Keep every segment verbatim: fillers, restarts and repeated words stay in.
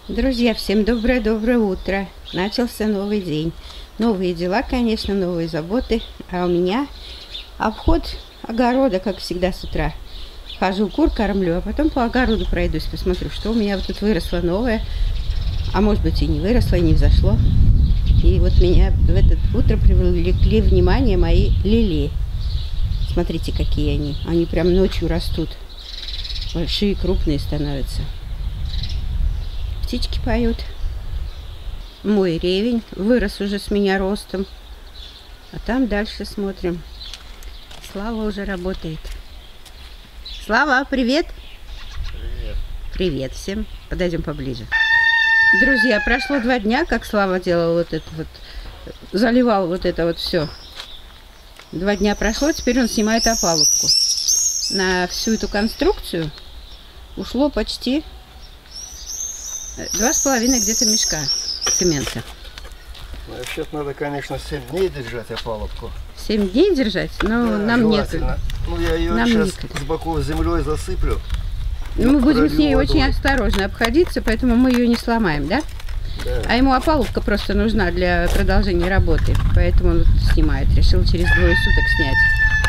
Друзья, всем доброе-доброе утро. Начался новый день. Новые дела, конечно, новые заботы. А у меня обход огорода, как всегда, с утра. Хожу, кур кормлю, а потом по огороду пройдусь, посмотрю, что у меня вот тут выросло новое. А может быть и не выросло, и не взошло. И вот меня в это утро привлекли внимание мои лилии. Смотрите, какие они. Они прям ночью растут. Большие, крупные становятся. Птички поют. Мой ревень вырос уже с меня ростом. А там дальше смотрим. Слава уже работает. Слава, привет! Привет. Привет всем. Подойдем поближе. Друзья, прошло два дня, как Слава делал вот это вот, заливал вот это вот все. Два дня прошло, теперь он снимает опалубку. На всю эту конструкцию ушло почти два с половиной где-то мешка цемента. Вообще-то надо, конечно, семь дней держать опалубку. Семь дней держать? Но Да, нам желательно. некогда. Ну, я ее Нам сейчас некогда. с боков землей засыплю. Мы будем с ней пролью очень водой. осторожно обходиться, поэтому мы ее не сломаем, да? Да. А ему опалубка просто нужна для продолжения работы, поэтому он снимает. Решил через двое суток снять.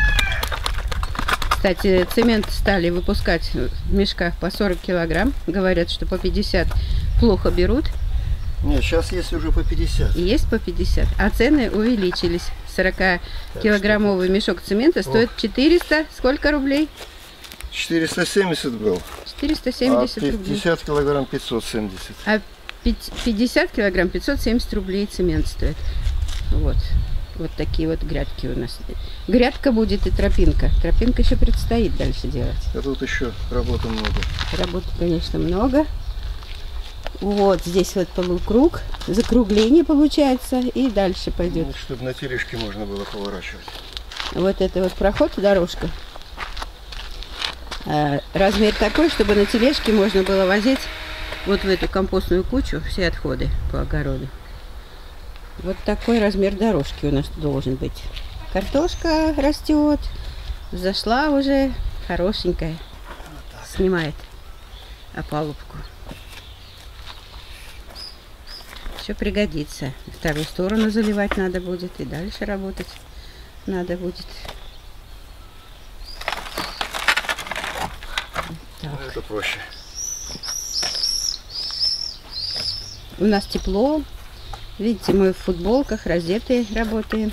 Кстати, цемент стали выпускать в мешках по сорок килограмм. Говорят, что по пятьдесят плохо берут. Нет, сейчас есть уже по пятьдесят. И есть по пятьдесят. А цены увеличились. сорокакилограммовый мешок цемента стоит четыреста, сколько рублей? четыреста семьдесят был. четыреста А семьдесят рублей. пятьдесят килограмм пятьсот семьдесят. А пятьдесят килограмм пятьсот семьдесят рублей цемент стоит. Вот. Вот такие вот грядки у нас. Грядка будет и тропинка. Тропинка еще предстоит дальше делать. А тут еще работы много. Работы, конечно, много. Вот здесь вот полукруг. Закругление получается. И дальше пойдет. Ну, чтобы на тележке можно было поворачивать. Вот это вот проход, дорожка. А, размер такой, чтобы на тележке можно было возить вот в эту компостную кучу все отходы по огороду. Вот такой размер дорожки у нас должен быть. Картошка растет. Зашла уже хорошенькая. Снимает опалубку. Все пригодится. Вторую сторону заливать надо будет. И дальше работать надо будет. Так. Ну, это проще. У нас тепло. Видите, мы в футболках, розеты работаем.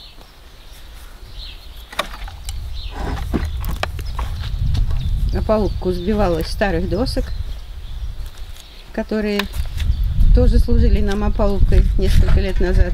Опалубку сбивала из старых досок, которые тоже служили нам опалубкой несколько лет назад.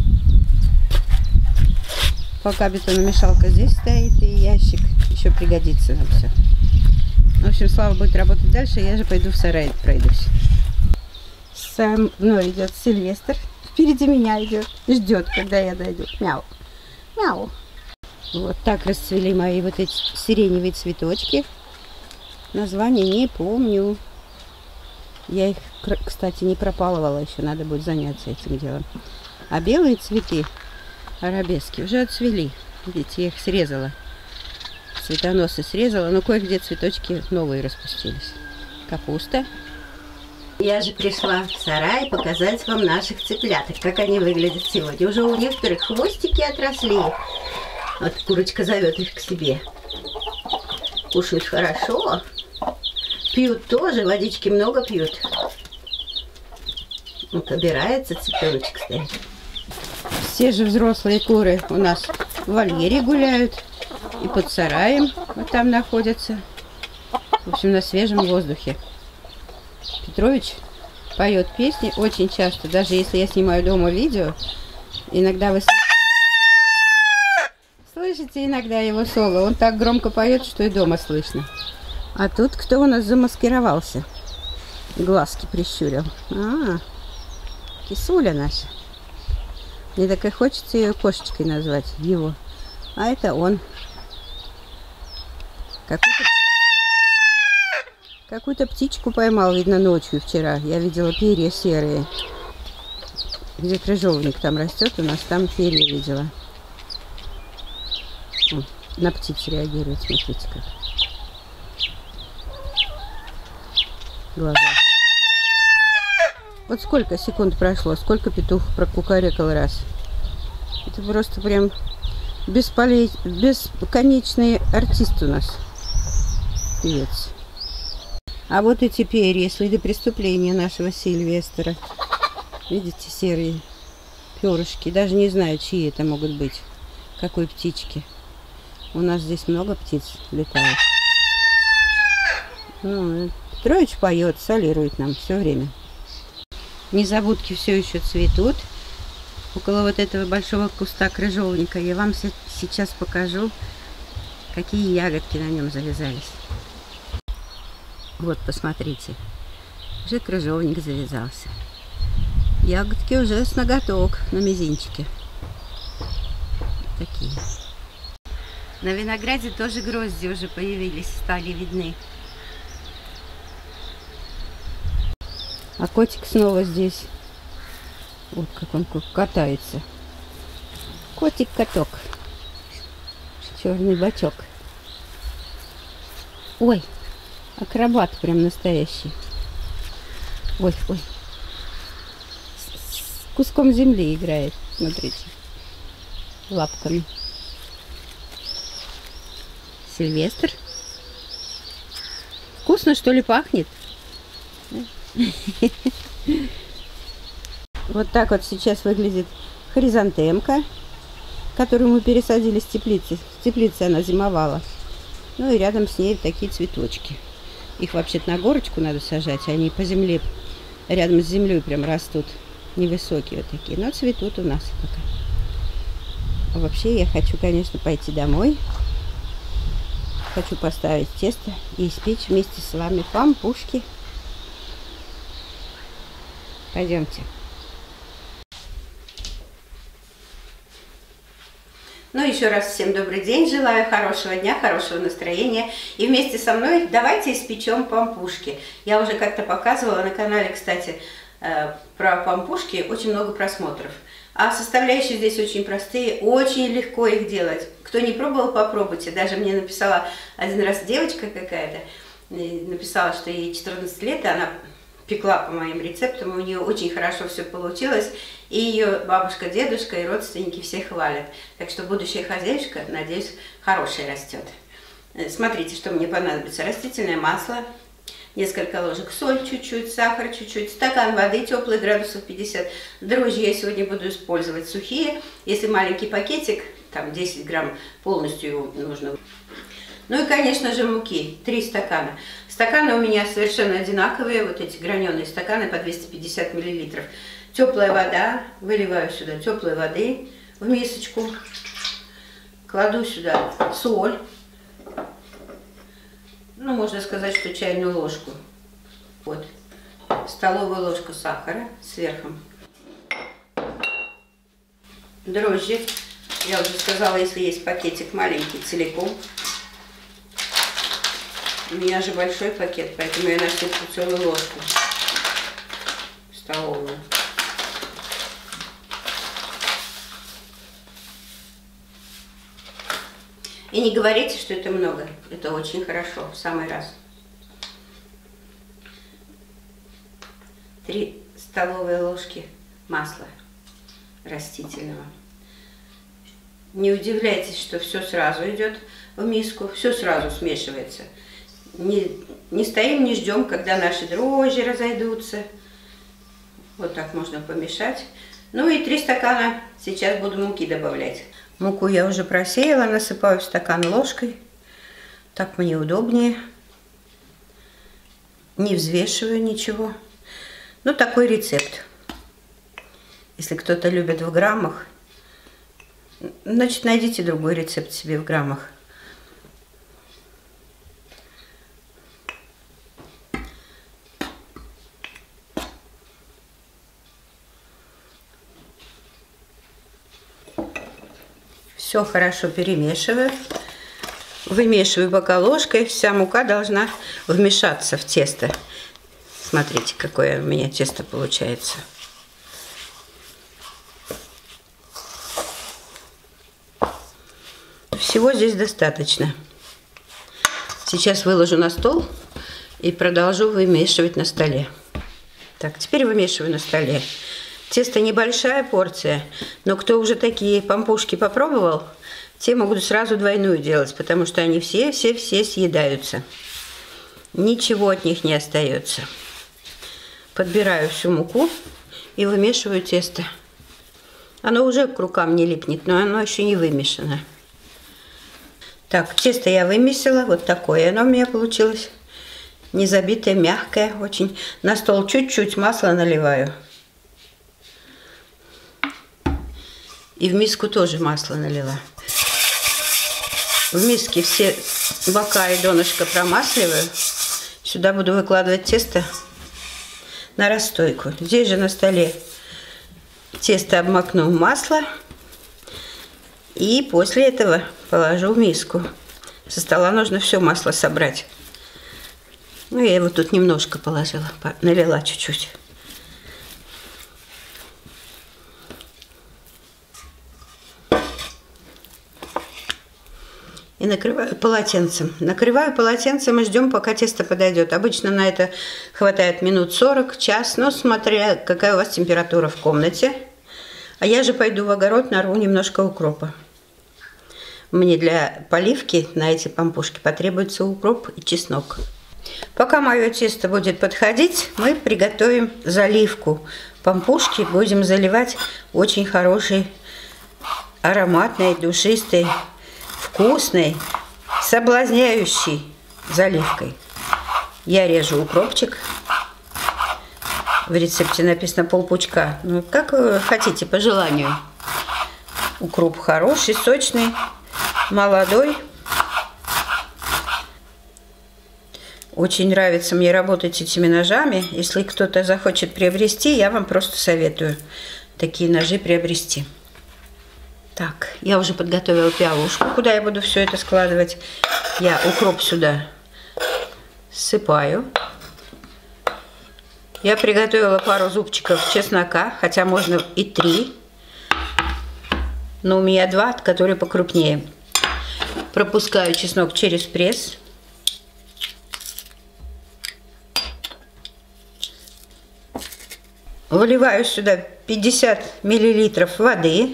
Пока бетономешалка здесь стоит и ящик, еще пригодится нам все. В общем, Слава будет работать дальше, я же пойду в сарай пройдусь. Со мной идет Сильвестр. Впереди меня идет. Ждет, когда я дойду. Мяу. Мяу. Вот так расцвели мои вот эти сиреневые цветочки. Название не помню. Я их, кстати, не пропалывала еще. Надо будет заняться этим делом. А белые цветы, арабески, уже отцвели. Видите, я их срезала. Цветоносы срезала. Но кое-где цветочки новые распустились. Капуста. Я же пришла в сарай показать вам наших цыпляток, как они выглядят сегодня. Уже у некоторых хвостики отросли. Вот курочка зовет их к себе. Кушают хорошо. Пьют тоже, водички много пьют. Вот собирается цыпленочек стоит. Все же взрослые куры у нас в вольере гуляют. И под сараем вот там находятся. В общем, на свежем воздухе. Петрович поет песни очень часто, даже если я снимаю дома видео, иногда вы слышите иногда его соло. Он так громко поет, что и дома слышно. А тут кто у нас замаскировался? Глазки прищурил. А, кисуля наша. Мне так и хочется ее кошечкой назвать, его. А это он. Какой-то Какую-то птичку поймал, видно, ночью вчера. Я видела перья серые. Где крыжовник там растет, у нас там перья видела. О, на птиц реагирует, смотрите как. Глаза. Вот сколько секунд прошло, сколько петух прокукарекал раз. Это просто прям бесполез... бесконечный артист у нас. Певец. А вот и теперь, следы преступления нашего Сильвестра. Видите, серые перышки. Даже не знаю, чьи это могут быть. Какой птички. У нас здесь много птиц летает. Ну, Петрович поет, солирует нам все время. Незабудки все еще цветут. Около вот этого большого куста крыжовника я вам сейчас покажу, какие ягодки на нем завязались. Вот, посмотрите. Уже крыжовник завязался. Ягодки уже с ноготок на мизинчике. Такие. На винограде тоже грозди уже появились, стали видны. А котик снова здесь. Вот как он катается. Котик-каток. Черный бачок. Ой, акробат прям настоящий. Ой, ой. С, с куском земли играет. Смотрите. Лапками. Сильвестр. Вкусно, что ли, пахнет? Вот так вот сейчас выглядит хризантемка, которую мы пересадили с теплицы. В теплице она зимовала. Ну и рядом с ней такие цветочки. Их вообще-то на горочку надо сажать, они по земле, рядом с землей прям растут. Невысокие вот такие, но цветут у нас пока. А вообще я хочу, конечно, пойти домой. Хочу поставить тесто и испечь вместе с вами пампушки. Пойдемте. Ну, еще раз всем добрый день. Желаю хорошего дня, хорошего настроения. И вместе со мной давайте испечем пампушки. Я уже как-то показывала на канале, кстати, про пампушки. Очень много просмотров. А составляющие здесь очень простые. Очень легко их делать. Кто не пробовал, попробуйте. Даже мне написала один раз девочка какая-то. Написала, что ей четырнадцать лет, и она пекла по моим рецептам, у нее очень хорошо все получилось, и ее бабушка, дедушка и родственники все хвалят. Так что будущая хозяюшка, надеюсь, хорошая растет. Смотрите, что мне понадобится. Растительное масло, несколько ложек соль, чуть-чуть, сахар чуть-чуть, стакан воды теплый, градусов пятьдесят. Дрожжи я сегодня буду использовать сухие. Если маленький пакетик, там десять грамм, полностью его нужно. Ну и, конечно же, муки, три стакана. Стаканы у меня совершенно одинаковые, вот эти граненые стаканы по двести пятьдесят миллилитров. Теплая вода, выливаю сюда теплой воды в мисочку, кладу сюда соль, ну, можно сказать, что чайную ложку, вот, столовую ложку сахара сверху, дрожжи, я уже сказала, если есть пакетик маленький, целиком. У меня же большой пакет, поэтому я насыплю целую ложку столовую. И не говорите, что это много. Это очень хорошо, в самый раз. Три столовые ложки масла растительного. Не удивляйтесь, что все сразу идет в миску, все сразу смешивается. Не, не стоим, не ждем, когда наши дрожжи разойдутся. Вот так можно помешать. Ну и три стакана сейчас буду муки добавлять. Муку я уже просеяла, насыпаю в стакан ложкой. Так мне удобнее. Не взвешиваю ничего. Ну, такой рецепт. Если кто-то любит в граммах, значит, найдите другой рецепт себе в граммах. Все хорошо перемешиваю. Вымешиваю пока ложкой. Вся мука должна вмешаться в тесто. Смотрите, какое у меня тесто получается. Всего здесь достаточно. Сейчас выложу на стол и продолжу вымешивать на столе. Так, теперь вымешиваю на столе. Тесто небольшая порция, но кто уже такие пампушки попробовал, те могут сразу двойную делать, потому что они все-все-все съедаются. Ничего от них не остается. Подбираю всю муку и вымешиваю тесто. Оно уже к рукам не липнет, но оно еще не вымешано. Так, тесто я вымесила, вот такое оно у меня получилось. Не забитое, мягкое очень. На стол чуть-чуть масла наливаю. И в миску тоже масло налила. В миске все бока и донышко промасливаю. Сюда буду выкладывать тесто на расстойку. Здесь же на столе тесто обмакну в масло. И после этого положу в миску. Со стола нужно все масло собрать. Ну, я его тут немножко положила, налила чуть-чуть. И накрываю полотенцем. Накрываю полотенцем и ждем, пока тесто подойдет. Обычно на это хватает минут сорок, час, но смотря какая у вас температура в комнате. А я же пойду в огород, нарву немножко укропа. Мне для поливки на эти пампушки потребуется укроп и чеснок. Пока мое тесто будет подходить, мы приготовим заливку. Пампушки будем заливать очень хорошей, ароматной, душистой, вкусной, соблазняющей заливкой. Я режу укропчик. В рецепте написано полпучка. Ну, как вы хотите, по желанию. Укроп хороший, сочный, молодой. Очень нравится мне работать этими ножами. Если кто-то захочет приобрести, я вам просто советую такие ножи приобрести. Так, я уже подготовила пиалушку, куда я буду все это складывать. Я укроп сюда ссыпаю. Я приготовила пару зубчиков чеснока, хотя можно и три. Но у меня два, которые покрупнее. Пропускаю чеснок через пресс. Выливаю сюда пятьдесят миллилитров воды.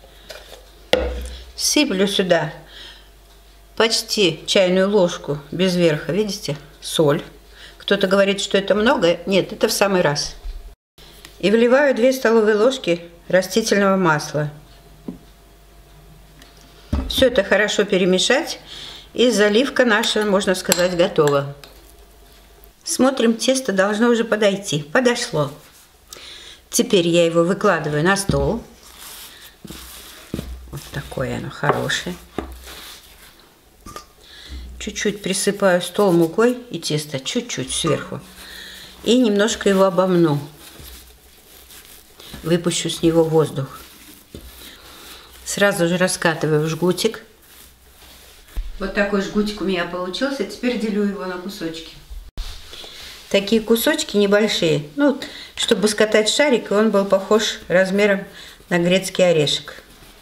Сыплю сюда почти чайную ложку без верха, видите, соль. Кто-то говорит, что это много. Нет, это в самый раз. И вливаю две столовые ложки растительного масла. Все это хорошо перемешать. И заливка наша, можно сказать, готова. Смотрим, тесто должно уже подойти. Подошло. Теперь я его выкладываю на стол. Вот такое оно хорошее. Чуть-чуть присыпаю стол мукой и тесто. Чуть-чуть сверху. И немножко его обомну. Выпущу с него воздух. Сразу же раскатываю в жгутик. Вот такой жгутик у меня получился. Теперь делю его на кусочки. Такие кусочки небольшие. Ну, чтобы скатать шарик, и он был похож размером на грецкий орешек.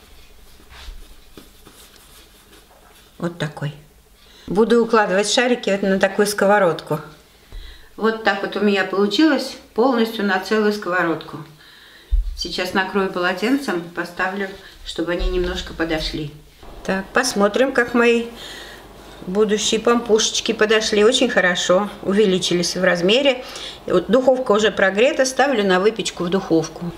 Вот такой. Буду укладывать шарики вот на такую сковородку. Вот так вот у меня получилось полностью на целую сковородку. Сейчас накрою полотенцем, поставлю, чтобы они немножко подошли. Так, посмотрим, как мои будущие пампушечки подошли. Очень хорошо, увеличились в размере. Вот духовка уже прогрета, ставлю на выпечку в духовку.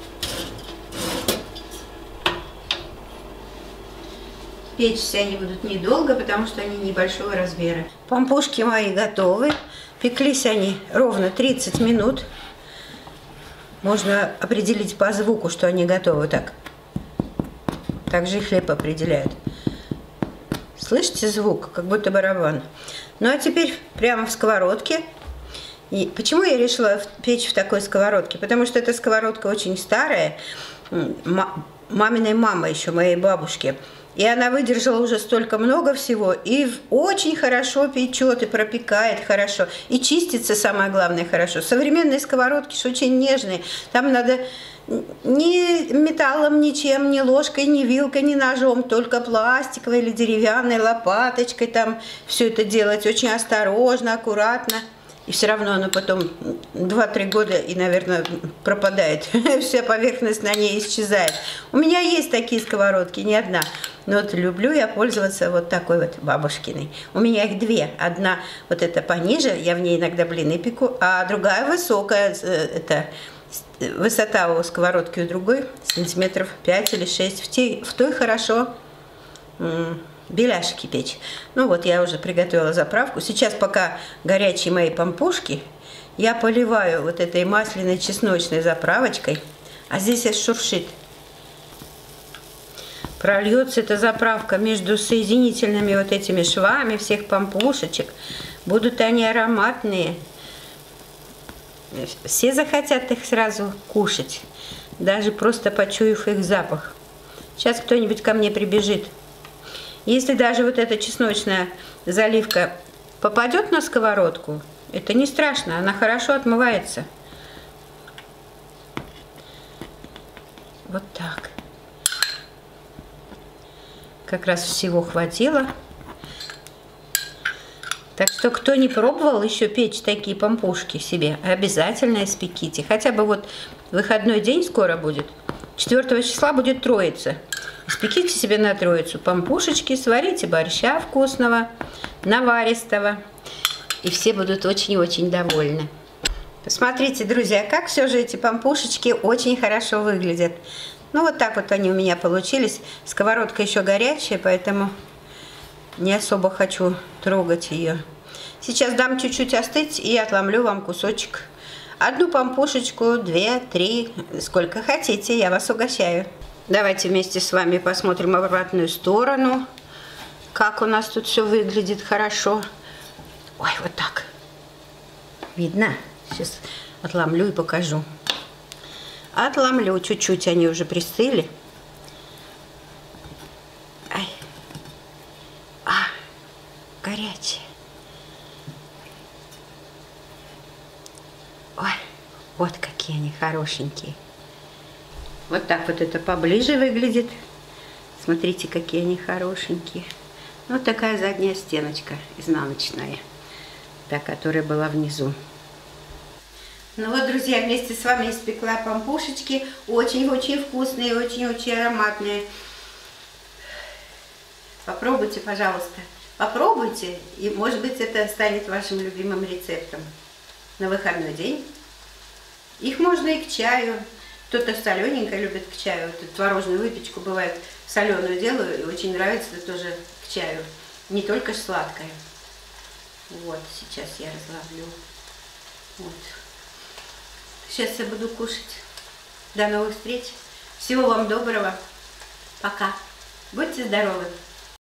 Печься они будут недолго, потому что они небольшого размера. Пампушки мои готовы. Пеклись они ровно тридцать минут. Можно определить по звуку, что они готовы. Так, так же и хлеб определяют. Слышите звук, как будто барабан. Ну а теперь прямо в сковородке. И почему я решила печь в такой сковородке? Потому что эта сковородка очень старая. Маминой мама еще, моей бабушки. И она выдержала уже столько много всего. И очень хорошо печет, и пропекает хорошо. И чистится, самое главное, хорошо. Современные сковородки же очень нежные. Там надо ни металлом, ничем, ни ложкой, ни вилкой, ни ножом. Только пластиковой или деревянной лопаточкой там все это делать. Очень осторожно, аккуратно. И все равно оно потом два-три года и, наверное, пропадает. Вся поверхность на ней исчезает. У меня есть такие сковородки, не одна. Но вот люблю я пользоваться вот такой вот бабушкиной. У меня их две. Одна вот эта пониже, я в ней иногда блины пеку, а другая высокая, это высота у сковородки у другой сантиметров пять или шесть. В той, в той хорошо беляшики печь. Ну вот я уже приготовила заправку. Сейчас пока горячие мои пампушки, я поливаю вот этой масляной чесночной заправочкой. А здесь аж шуршит. Прольется эта заправка между соединительными вот этими швами всех пампушечек. Будут они ароматные. Все захотят их сразу кушать, даже просто почуяв их запах. Сейчас кто-нибудь ко мне прибежит. Если даже вот эта чесночная заливка попадет на сковородку, это не страшно, она хорошо отмывается. Вот так. Как раз всего хватило. Так что, кто не пробовал еще печь такие пампушки себе, обязательно испеките. Хотя бы вот выходной день скоро будет. четвёртого числа будет Троица. Испеките себе на Троицу пампушечки, сварите борща вкусного, наваристого. И все будут очень-очень довольны. Посмотрите, друзья, как все же эти пампушечки очень хорошо выглядят. Ну, вот так вот они у меня получились. Сковородка еще горячая, поэтому не особо хочу трогать ее. Сейчас дам чуть-чуть остыть и отломлю вам кусочек. Одну пампушечку, две, три, сколько хотите, я вас угощаю. Давайте вместе с вами посмотрим обратную сторону, как у нас тут все выглядит хорошо. Ой, вот так. Видно? Сейчас отломлю и покажу. Отломлю, чуть-чуть они уже пристыли. Ай. А, горячие. Ой, вот какие они хорошенькие. Вот так вот это поближе выглядит. Смотрите, какие они хорошенькие. Вот такая задняя стеночка, изнаночная, та, которая была внизу. Ну вот, друзья, вместе с вами испекла пампушечки. Очень-очень вкусные, очень-очень ароматные. Попробуйте, пожалуйста. Попробуйте, и, может быть, это станет вашим любимым рецептом на выходной день. Их можно и к чаю. Кто-то солененько любит к чаю. Вот творожную выпечку бывает соленую делаю, и очень нравится тоже к чаю. Не только сладкое. Вот, сейчас я разловлю. Вот. Сейчас я буду кушать. До новых встреч. Всего вам доброго. Пока. Будьте здоровы.